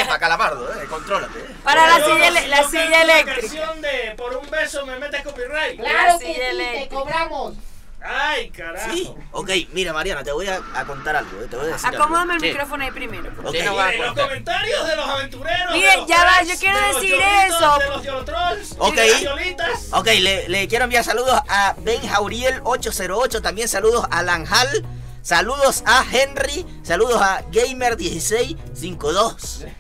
para Calamardo, contrólate. Para la silla eléctrica. La canción de Por un beso me metes copyright. Claro que sí, te cobramos. Ay, carajo. Sí, ok, mira Mariana, te voy a contar algo, te voy a decir Acomódame el algo. micrófono ahí primero. Okay. En los comentarios de los aventureros. Mire, de los ya va, cracks, yo quiero de los decir Yolitos, eso. De los Yolotrolls, Ok. de las Yolitas. Ok, le quiero enviar saludos a Ben Jauriel 808, también saludos a Lanjal, saludos a Henry, saludos a Gamer 1652.